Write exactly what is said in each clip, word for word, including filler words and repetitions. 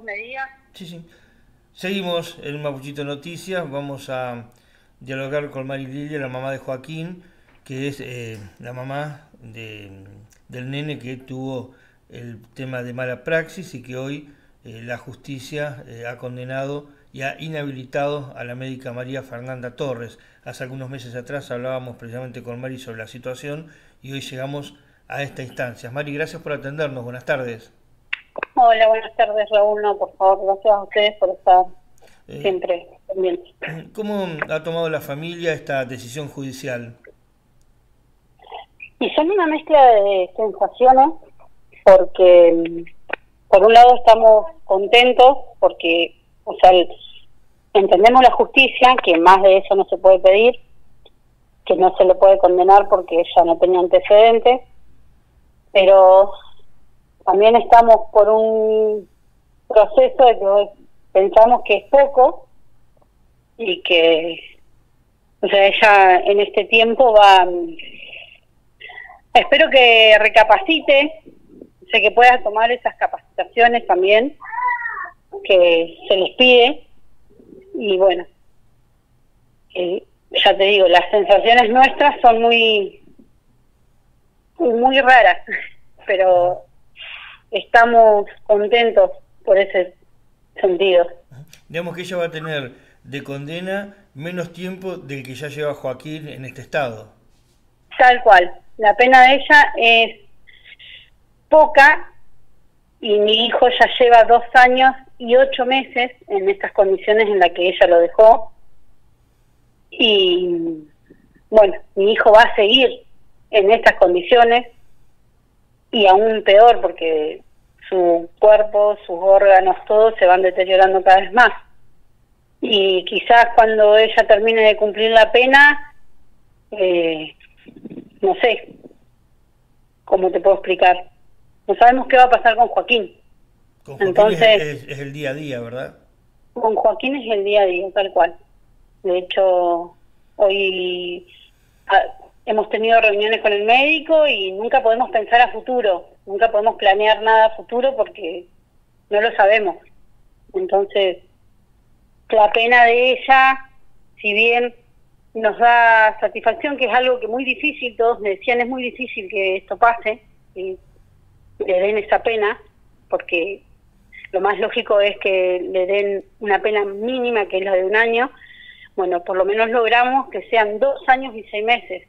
me digas. Sí, sí. Seguimos en Mapuchito Noticias. Vamos a dialogar con Mari Lilia, la mamá de Joaquín, que es eh, la mamá de, del nene que tuvo el tema de mala praxis y que hoy eh, la justicia eh, ha condenado y ha inhabilitado a la médica María Fernanda Torres. Hace algunos meses atrás hablábamos precisamente con Mari sobre la situación y hoy llegamos a esta instancia. Mari, gracias por atendernos. Buenas tardes. Hola, buenas tardes, Raúl. No, por favor, gracias a ustedes por estar Eh, siempre pendientes. ¿Cómo ha tomado la familia esta decisión judicial? Y son una mezcla de sensaciones, porque mm, por un lado estamos contentos, porque, o sea, el- entendemos la justicia, que más de eso no se puede pedir, que no se le puede condenar porque ella no tenía antecedentes, pero también estamos por un proceso de que pensamos que es poco y que, o sea, ella en este tiempo va, mm, espero que recapacite, sé que pueda tomar esas capacitaciones también que se les pide, y bueno, eh, ya te digo, las sensaciones nuestras son muy, muy raras, pero estamos contentos por ese sentido. Digamos que ella va a tener de condena menos tiempo del que ya lleva Joaquín en este estado. Tal cual, la pena de ella es poca y mi hijo ya lleva dos años y ocho meses en estas condiciones en las que ella lo dejó, y bueno, mi hijo va a seguir en estas condiciones y aún peor porque su cuerpo, sus órganos, todos se van deteriorando cada vez más, y quizás cuando ella termine de cumplir la pena, eh, no sé cómo te puedo explicar, no sabemos qué va a pasar con Joaquín. Con Joaquín es, Entonces, es- es el día a día, ¿verdad? con Joaquín es el día a día, tal cual. De hecho, hoy ah, hemos tenido reuniones con el médico y nunca podemos pensar a futuro, nunca podemos planear nada a futuro porque no lo sabemos. Entonces, la pena de ella, si bien nos da satisfacción, que es algo que muy difícil, todos me decían, es muy difícil que esto pase, y le den esa pena, porque lo más lógico es que le den una pena mínima, que es la de un año. Bueno, por lo menos logramos que sean dos años y seis meses.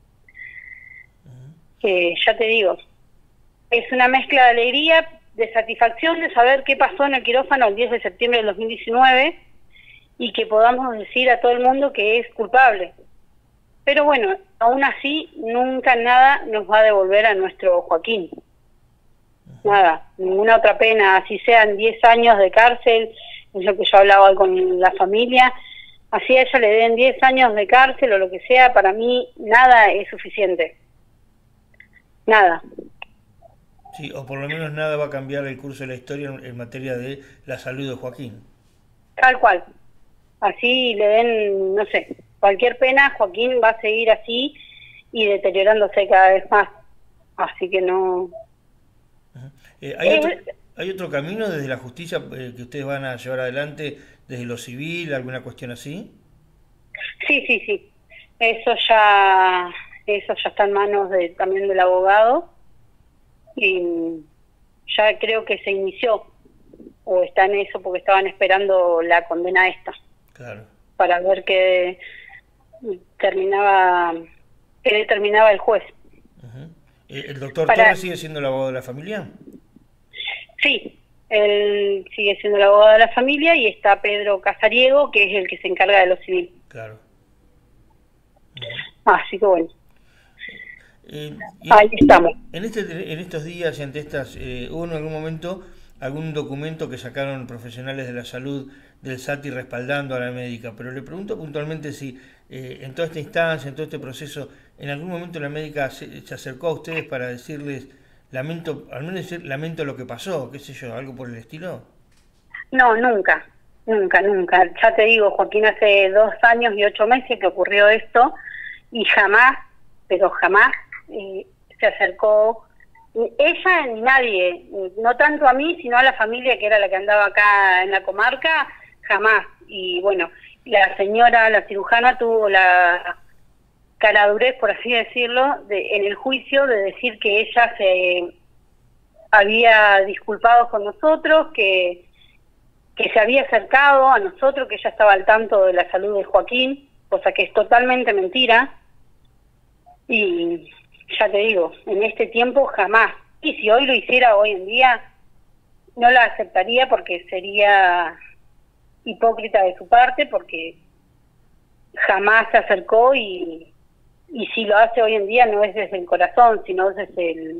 Que ya te digo, es una mezcla de alegría, de satisfacción de saber qué pasó en el quirófano el diez de septiembre del dos mil diecinueve y que podamos decir a todo el mundo que es culpable. Pero bueno, aún así, nunca nada nos va a devolver a nuestro Joaquín. Nada, ninguna otra pena, así sean diez años de cárcel, es lo que yo hablaba hoy con la familia, así a ella le den diez años de cárcel o lo que sea, para mí nada es suficiente, nada, Sí, o por lo menos nada va a cambiar el curso de la historia en, en materia de la salud de Joaquín. tal cual, así le den, no sé, cualquier pena, Joaquín va a seguir así y deteriorándose cada vez más, así que no... Eh, ¿hay otro, Es, hay otro camino desde la justicia eh, que ustedes van a llevar adelante desde lo civil, alguna cuestión así? sí, sí, sí, eso ya, eso ya está en manos de, también del abogado, y ya creo que se inició o está en eso porque estaban esperando la condena esta Claro. para ver qué terminaba, qué determinaba el juez. Ujú. Eh, ¿El doctor Para Torres sigue siendo el abogado de la familia? sí, él sigue siendo el abogado de la familia y está Pedro Casariego, que es el que se encarga de lo civil. Claro. Así que bueno, Eh, y ahí en, estamos. en este, en estos días y ante estas, eh, ¿hubo en algún momento algún documento que sacaron profesionales de la salud del S A T I respaldando a la médica? Pero le pregunto puntualmente si eh, en toda esta instancia, en todo este proceso, en algún momento la médica se, se acercó a ustedes para decirles, lamento, al menos decir, lamento lo que pasó, qué sé yo, algo por el estilo. No, nunca, nunca, nunca. Ya te digo, Joaquín, hace dos años y ocho meses que ocurrió esto y jamás, pero jamás eh, se acercó ella ni nadie, no tanto a mí, sino a la familia que era la que andaba acá en la comarca, jamás. Y bueno, la señora, la cirujana, tuvo la caradurez, por así decirlo, de, en el juicio de decir que ella se había disculpado con nosotros, que, que se había acercado a nosotros, que ella estaba al tanto de la salud de Joaquín, cosa que es totalmente mentira. Y ya te digo, en este tiempo jamás. Y si hoy lo hiciera hoy en día, no la aceptaría porque sería hipócrita de su parte, porque jamás se acercó y, y si lo hace hoy en día no es desde el corazón, sino desde el,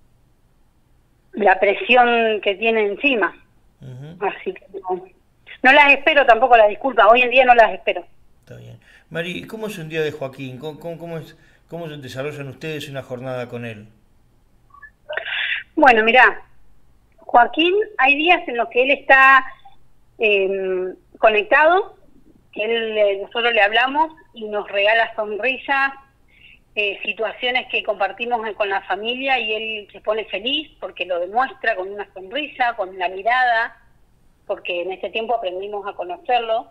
la presión que tiene encima. Uh-huh. Así que no, no las espero tampoco las disculpas, hoy en día no las espero. Está bien. Mari, ¿cómo es un día de Joaquín? ¿Cómo, cómo, cómo, es, cómo se desarrollan ustedes una jornada con él? Bueno, mirá, Joaquín, hay días en los que él está eh, conectado, que él, eh, nosotros le hablamos y nos regala sonrisas, eh, situaciones que compartimos con la familia y él se pone feliz porque lo demuestra con una sonrisa, con la mirada, porque en ese tiempo aprendimos a conocerlo.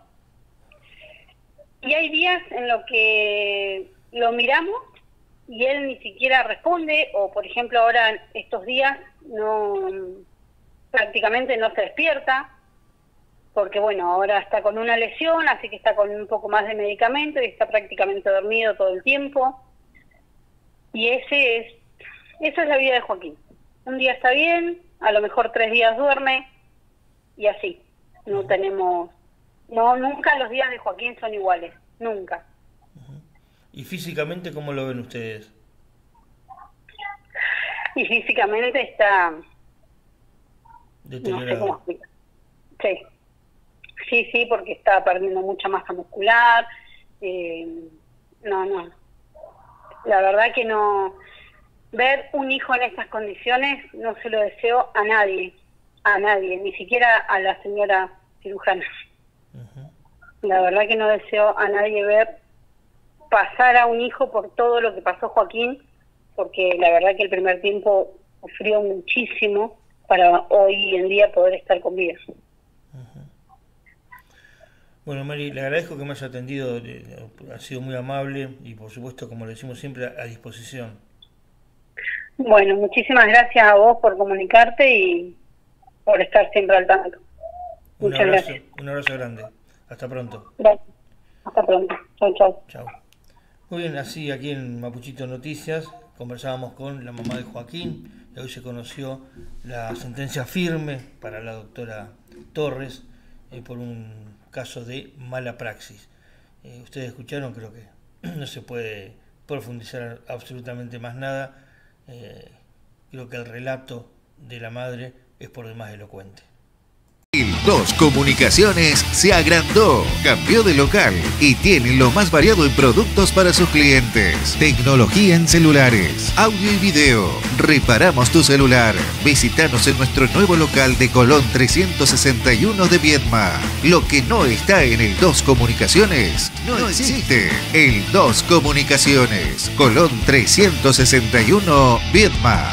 Y hay días en los que lo miramos y él ni siquiera responde, o por ejemplo ahora estos días no prácticamente no se despierta, porque bueno, ahora está con una lesión, así que está con un poco más de medicamento y está prácticamente dormido todo el tiempo. Y ese es, esa es la vida de Joaquín. Un día está bien, a lo mejor tres días duerme, y así. No tenemos, no, nunca los días de Joaquín son iguales, nunca. ¿Y físicamente cómo lo ven ustedes? Y físicamente está... Deteriorado. No sé cómo explicar. Sí. Sí, sí, porque está perdiendo mucha masa muscular. Eh, no, no. La verdad que no... Ver un hijo en estas condiciones no se lo deseo a nadie. A nadie, ni siquiera a la señora cirujana. Uh-huh. La verdad que no deseo a nadie ver pasar a un hijo por todo lo que pasó Joaquín, porque la verdad que el primer tiempo sufrió muchísimo para hoy en día poder estar con vida. Uh-huh. Bueno, Mari, le agradezco que me haya atendido, ha sido muy amable y por supuesto, como le decimos siempre, a disposición. Bueno, muchísimas gracias a vos por comunicarte y por estar siempre al tanto. Un Muchas abrazo, gracias. Un abrazo grande. Hasta pronto. Gracias. Hasta pronto. Chau, chau. Chau. Muy bien, así aquí en Mapuchito Noticias conversábamos con la mamá de Joaquín y hoy se conoció la sentencia firme para la doctora Torres eh, por un caso de mala praxis. Eh, ustedes escucharon, creo que no se puede profundizar absolutamente más nada. Eh, creo que el relato de la madre es por demás elocuente. El dos Comunicaciones se agrandó, cambió de local y tiene lo más variado en productos para sus clientes. Tecnología en celulares, audio y video. Reparamos tu celular. Visítanos en nuestro nuevo local de Colón trescientos sesenta y uno de Viedma. Lo que no está en el dos Comunicaciones no, no existe. El dos Comunicaciones, Colón trescientos sesenta y uno, Viedma.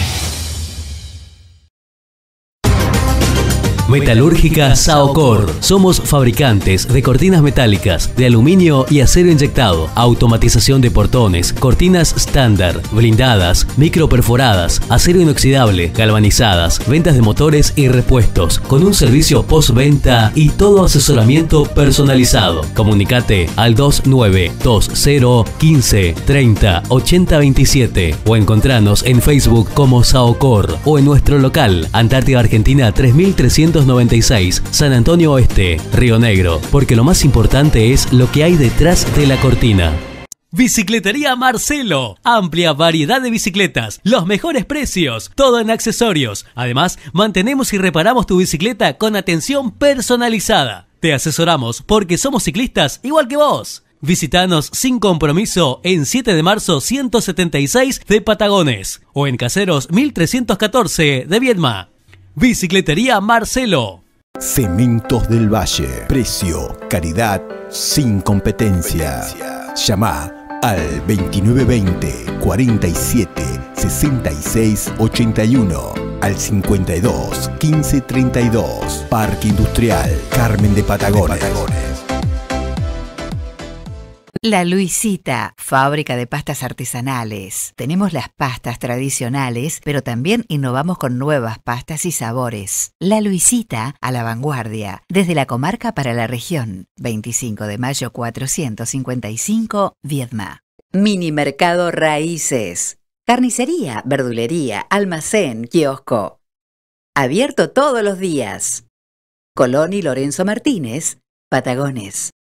Metalúrgica Saocor. Somos fabricantes de cortinas metálicas, de aluminio y acero inyectado, automatización de portones, cortinas estándar, blindadas, microperforadas, acero inoxidable, galvanizadas, ventas de motores y repuestos, con un servicio postventa y todo asesoramiento personalizado. Comunicate al dos nueve dos cero uno cinco treinta ochenta veintisiete o encontranos en Facebook como Saocor o en nuestro local, Antártida Argentina tres mil trescientos noventa y seis, San Antonio Oeste, Río Negro, porque lo más importante es lo que hay detrás de la cortina. Bicicletería Marcelo. Amplia variedad de bicicletas, los mejores precios, todo en accesorios. Además, mantenemos y reparamos tu bicicleta con atención personalizada. Te asesoramos porque somos ciclistas igual que vos. Visítanos sin compromiso en siete de marzo ciento setenta y seis de Patagones o en Caseros mil trescientos catorce de Viedma. Bicicletería Marcelo. Cementos del Valle. Precio, calidad, sin competencia. Llama al veintinueve veinte, cuarenta y siete, sesenta y seis ochenta y uno, al cincuenta y dos, quince treinta y dos. Parque Industrial Carmen de Patagones. De Patagones. La Luisita, fábrica de pastas artesanales. Tenemos las pastas tradicionales, pero también innovamos con nuevas pastas y sabores. La Luisita, a la vanguardia, desde la comarca para la región. veinticinco de mayo cuatrocientos cincuenta y cinco, Viedma. Mini Mercado Raíces. Carnicería, verdulería, almacén, kiosco. Abierto todos los días. Colón y Lorenzo Martínez, Patagones.